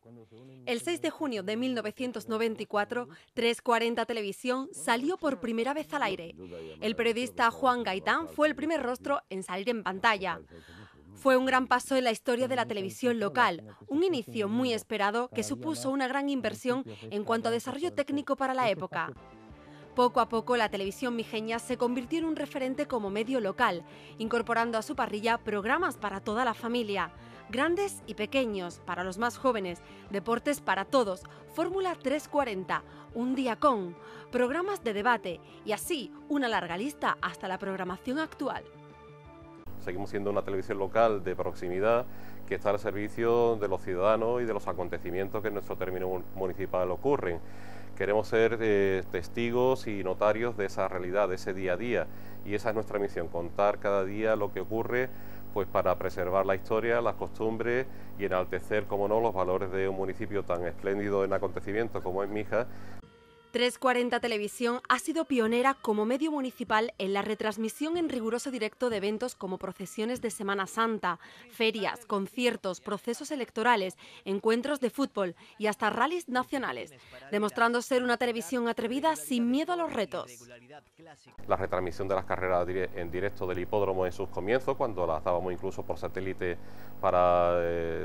El 6 de junio de 1994, 340 Televisión salió por primera vez al aire. El periodista Juan Gaitán fue el primer rostro en salir en pantalla. Fue un gran paso en la historia de la televisión local, un inicio muy esperado que supuso una gran inversión en cuanto a desarrollo técnico para la época. Poco a poco, la televisión mijeña se convirtió en un referente como medio local, incorporando a su parrilla programas para toda la familia, grandes y pequeños, para los más jóvenes, deportes para todos, Fórmula 340, Un día con, programas de debate y así una larga lista hasta la programación actual. Seguimos siendo una televisión local de proximidad que está al servicio de los ciudadanos y de los acontecimientos que en nuestro término municipal ocurren. Queremos ser testigos y notarios de esa realidad, de ese día a día, y esa es nuestra misión, contar cada día lo que ocurre, pues para preservar la historia, las costumbres y enaltecer, como no, los valores de un municipio tan espléndido en acontecimientos como es Mijas. 340 Televisión ha sido pionera como medio municipal en la retransmisión en riguroso directo de eventos como procesiones de Semana Santa, ferias, conciertos, procesos electorales, encuentros de fútbol y hasta rallies nacionales, demostrando ser una televisión atrevida sin miedo a los retos. La retransmisión de las carreras en directo del hipódromo en sus comienzos, cuando las dábamos incluso por satélite para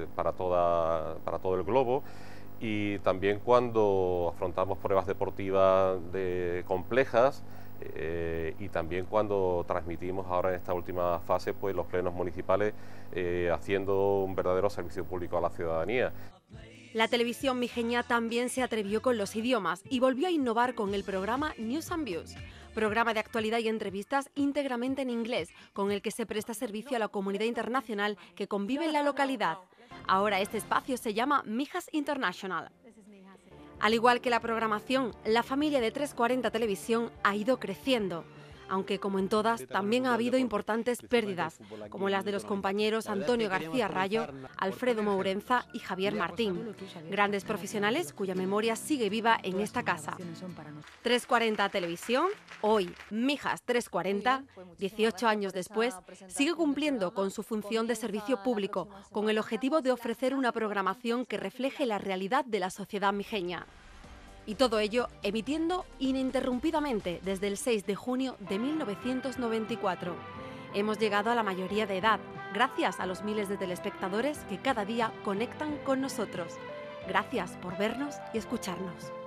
todo el globo, y también cuando afrontamos pruebas deportivas complejas y también cuando transmitimos ahora en esta última fase pues los plenos municipales haciendo un verdadero servicio público a la ciudadanía. La televisión mijeña también se atrevió con los idiomas y volvió a innovar con el programa News and Views, programa de actualidad y entrevistas íntegramente en inglés, con el que se presta servicio a la comunidad internacional que convive en la localidad. Ahora este espacio se llama Mijas International. Al igual que la programación, la familia de 340 Televisión ha ido creciendo, aunque como en todas también ha habido importantes pérdidas, como las de los compañeros Antonio García Rayo, Alfredo Mourenza y Javier Martín, grandes profesionales cuya memoria sigue viva en esta casa. 340 Televisión, hoy Mijas 340, 18 años después, sigue cumpliendo con su función de servicio público, con el objetivo de ofrecer una programación que refleje la realidad de la sociedad mijeña. Y todo ello emitiendo ininterrumpidamente desde el 6 de junio de 1994. Hemos llegado a la mayoría de edad, gracias a los miles de telespectadores que cada día conectan con nosotros. Gracias por vernos y escucharnos.